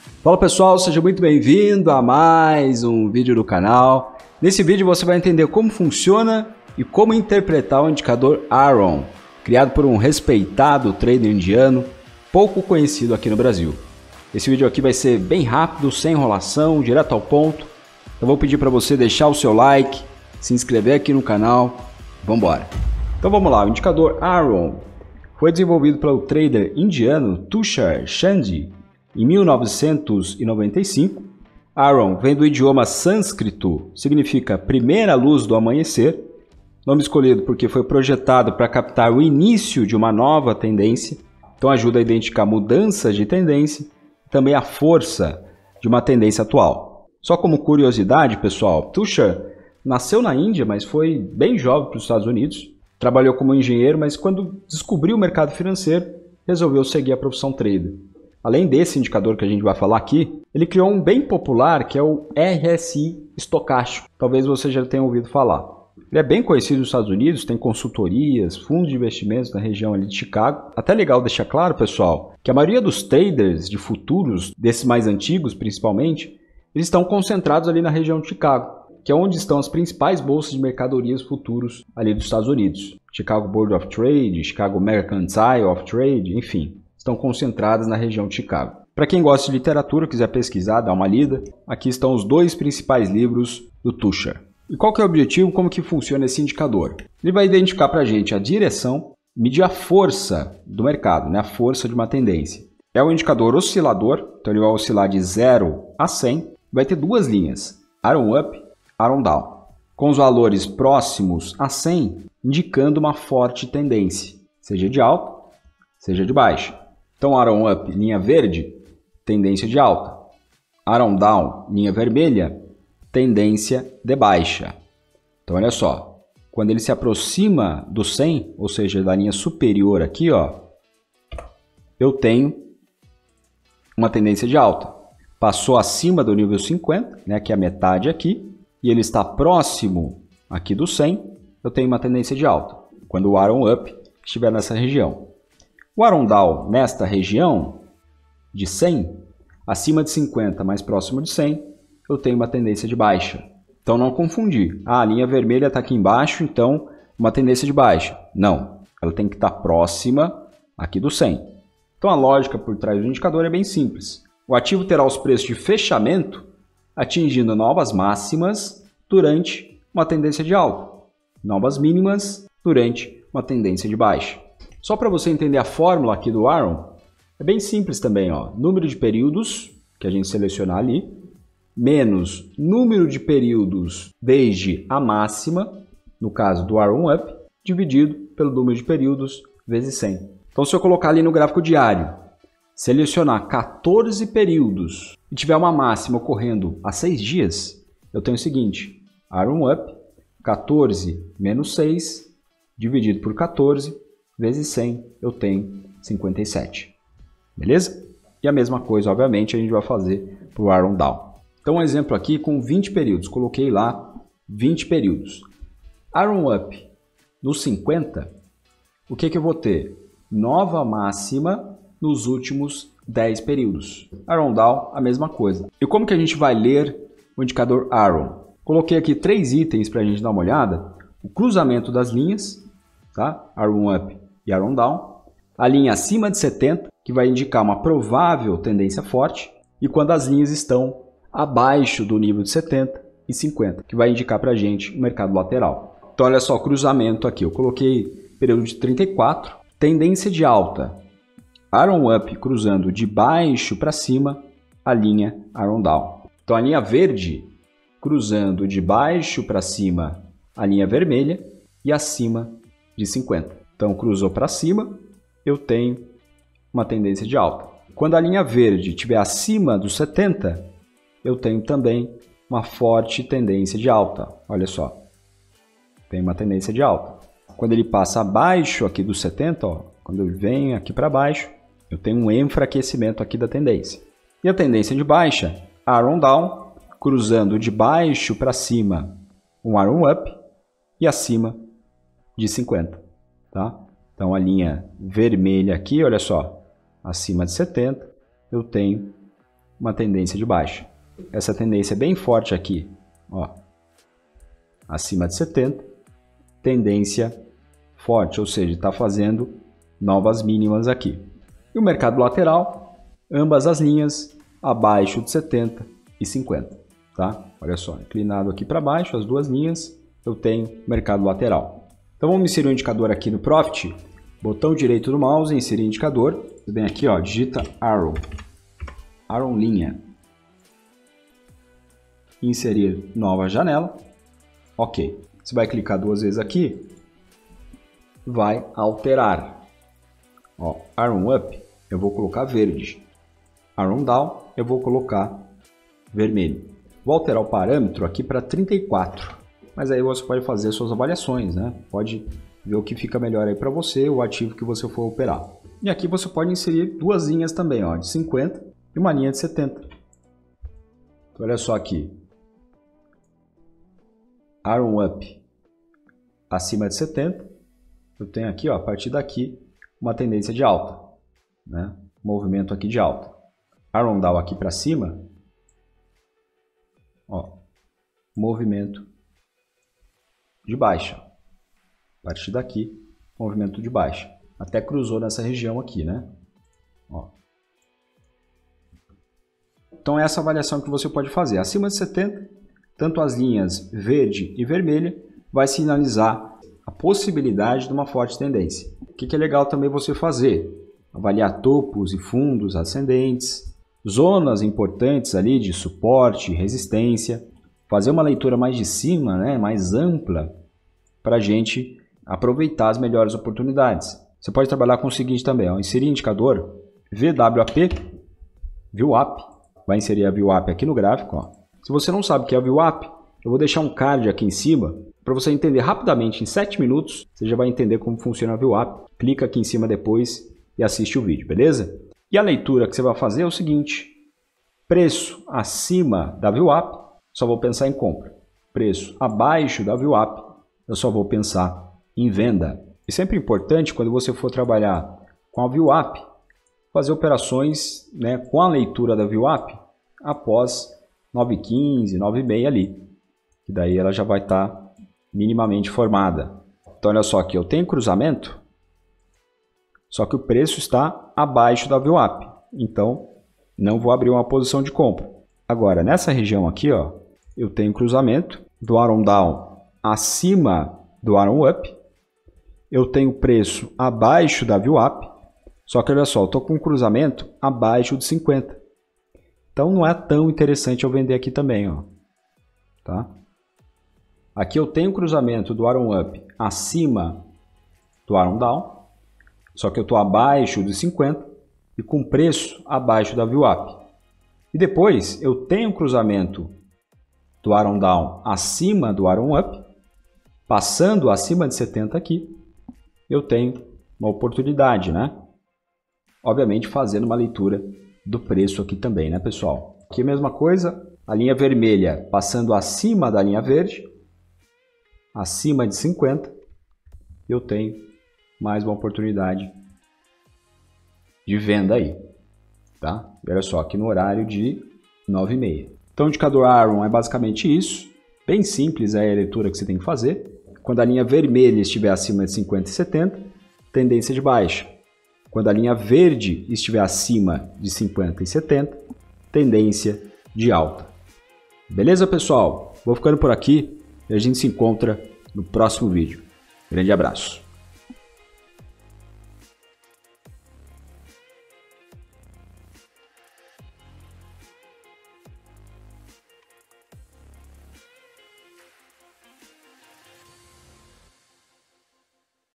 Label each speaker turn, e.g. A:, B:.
A: Fala pessoal, seja muito bem-vindo a mais um vídeo do canal. Nesse vídeo você vai entender como funciona e como interpretar o indicador ARON, criado por um respeitado trader indiano, pouco conhecido aqui no Brasil. Esse vídeo aqui vai ser bem rápido, sem enrolação, direto ao ponto. Então vou pedir para você deixar o seu like, se inscrever aqui no canal. Vamos embora. Então vamos lá, o indicador ARON foi desenvolvido pelo trader indiano Tushar Chandni em 1995. ARON vem do idioma sânscrito, significa primeira luz do amanhecer, nome escolhido porque foi projetado para captar o início de uma nova tendência, então ajuda a identificar mudanças de tendência e também a força de uma tendência atual. Só como curiosidade, pessoal, Tushar nasceu na Índia, mas foi bem jovem para os Estados Unidos, trabalhou como engenheiro, mas quando descobriu o mercado financeiro, resolveu seguir a profissão trader. Além desse indicador que a gente vai falar aqui, ele criou um bem popular que é o RSI estocástico. Talvez você já tenha ouvido falar. Ele é bem conhecido nos Estados Unidos, tem consultorias, fundos de investimentos na região ali de Chicago. Até legal deixar claro, pessoal, que a maioria dos traders de futuros, desses mais antigos principalmente, eles estão concentrados ali na região de Chicago, que é onde estão as principais bolsas de mercadorias futuros ali dos Estados Unidos. Chicago Board of Trade, Chicago Mercantile of Trade, enfim, estão concentradas na região de Chicago. Para quem gosta de literatura, quiser pesquisar, dar uma lida, aqui estão os dois principais livros do Tushar. E qual que é o objetivo, como que funciona esse indicador? Ele vai identificar para a gente a direção, medir a força do mercado, né? A força de uma tendência. É um indicador oscilador, então ele vai oscilar de 0 a 100, vai ter duas linhas, ARON UP, ARON DOWN, com os valores próximos a 100, indicando uma forte tendência, seja de alta, seja de baixa. Então, ARON UP, linha verde, tendência de alta. ARON DOWN, linha vermelha, tendência de baixa. Então, olha só, quando ele se aproxima do 100, ou seja, da linha superior aqui, ó, eu tenho uma tendência de alta. Passou acima do nível 50, né, que é a metade aqui, e ele está próximo aqui do 100, eu tenho uma tendência de alta, quando o ARON UP estiver nessa região. O ARON DOWN nesta região de 100, acima de 50, mais próximo de 100, eu tenho uma tendência de baixa. Então não confundir. Ah, a linha vermelha está aqui embaixo, então uma tendência de baixa. Não, ela tem que estar próxima aqui do 100. Então a lógica por trás do indicador é bem simples. O ativo terá os preços de fechamento atingindo novas máximas durante uma tendência de alta, novas mínimas durante uma tendência de baixa. Só para você entender a fórmula aqui do ARON, é bem simples também, ó. Número de períodos, que a gente selecionar ali, menos número de períodos desde a máxima, no caso do ARON UP, dividido pelo número de períodos vezes 100. Então, se eu colocar ali no gráfico diário, selecionar 14 períodos e tiver uma máxima ocorrendo a 6 dias, eu tenho o seguinte, ARON UP, 14 menos 6, dividido por 14, vezes 100, eu tenho 57. Beleza? E a mesma coisa, obviamente, a gente vai fazer para o ARON DOWN. Então, um exemplo aqui com 20 períodos. Coloquei lá 20 períodos. ARON UP no 50, o que eu vou ter? Nova máxima nos últimos 10 períodos. ARON DOWN, a mesma coisa. E como que a gente vai ler o indicador ARON? Coloquei aqui 3 itens para a gente dar uma olhada. O cruzamento das linhas, tá? ARON UP e ARON DOWN, a linha acima de 70, que vai indicar uma provável tendência forte, e quando as linhas estão abaixo do nível de 70 e 50, que vai indicar para a gente o mercado lateral. Então, olha só o cruzamento aqui, eu coloquei período de 34, tendência de alta, ARON UP cruzando de baixo para cima, a linha ARON DOWN. Então, a linha verde cruzando de baixo para cima, a linha vermelha, e acima de 50. Então, cruzou para cima, eu tenho uma tendência de alta. Quando a linha verde estiver acima dos 70, eu tenho também uma forte tendência de alta. Olha só, tem uma tendência de alta. Quando ele passa abaixo aqui dos 70, ó, quando ele vem aqui para baixo, eu tenho um enfraquecimento aqui da tendência. E a tendência de baixa, ARON DOWN, cruzando de baixo para cima, um ARON UP, e acima de 50. Tá? Então, a linha vermelha aqui, olha só, acima de 70, eu tenho uma tendência de baixa. Essa tendência é bem forte aqui, ó, acima de 70, tendência forte, ou seja, está fazendo novas mínimas aqui. E o mercado lateral, ambas as linhas abaixo de 70 e 50, tá? Olha só, inclinado aqui para baixo, as duas linhas, eu tenho mercado lateral. Então vamos inserir um indicador aqui no Profit, botão direito do mouse, inserir indicador, você vem aqui, ó, digita Arrow, Arrow linha, inserir nova janela, ok. Você vai clicar duas vezes aqui, vai alterar. Ó, Arrow Up, eu vou colocar verde. Arrow Down, eu vou colocar vermelho. Vou alterar o parâmetro aqui para 34. Mas aí você pode fazer suas avaliações, né? Pode ver o que fica melhor aí para você, o ativo que você for operar. E aqui você pode inserir duas linhas também, ó, de 50 e uma linha de 70. Então, olha só aqui. Arrow Up acima de 70. Eu tenho aqui, ó, a partir daqui, uma tendência de alta, né? Movimento aqui de alta. Arrow Down aqui para cima, ó, movimento de baixa. A partir daqui, movimento de baixa. Até cruzou nessa região aqui, né? Ó. Então essa avaliação que você pode fazer. Acima de 70, tanto as linhas verde e vermelha vai sinalizar a possibilidade de uma forte tendência. O que é legal também você fazer? Avaliar topos e fundos ascendentes, zonas importantes ali de suporte, resistência, fazer uma leitura mais de cima, né, mais ampla, para a gente aproveitar as melhores oportunidades. Você pode trabalhar com o seguinte também, ó, inserir indicador VWAP, VWAP, vai inserir a VWAP aqui no gráfico. Ó. Se você não sabe o que é a VWAP, eu vou deixar um card aqui em cima, para você entender rapidamente, em 7 minutos, você já vai entender como funciona a VWAP. Clica aqui em cima depois e assiste o vídeo, beleza? E a leitura que você vai fazer é o seguinte, preço acima da VWAP, só vou pensar em compra. Preço abaixo da VWAP, eu só vou pensar em venda. E sempre importante, quando você for trabalhar com a VWAP, fazer operações, né, com a leitura da VWAP após 9h15, 9h30 ali. Que daí ela já vai estar minimamente formada. Então olha só aqui, eu tenho cruzamento, só que o preço está abaixo da VWAP. Então não vou abrir uma posição de compra. Agora nessa região aqui, ó, eu tenho cruzamento do Arrow Down acima do Arrow Up. Eu tenho preço abaixo da VWAP. Só que olha só, eu estou com um cruzamento abaixo de 50. Então não é tão interessante eu vender aqui também, ó. Tá? Aqui eu tenho o cruzamento do Arrow Up acima do Arrow Down, só que eu estou abaixo de 50 e com preço abaixo da VWAP. E depois eu tenho o cruzamento do Arrow Down acima do Arrow Up, passando acima de 70 aqui, eu tenho uma oportunidade, né? Obviamente fazendo uma leitura do preço aqui também, né, pessoal? Aqui a mesma coisa, a linha vermelha passando acima da linha verde, acima de 50, eu tenho mais uma oportunidade de venda aí, tá? Olha só, aqui no horário de 9h30. Então o indicador Arrow é basicamente isso, bem simples é a leitura que você tem que fazer. Quando a linha vermelha estiver acima de 50 e 70, tendência de baixa. Quando a linha verde estiver acima de 50 e 70, tendência de alta. Beleza, pessoal? Vou ficando por aqui e a gente se encontra no próximo vídeo. Grande abraço!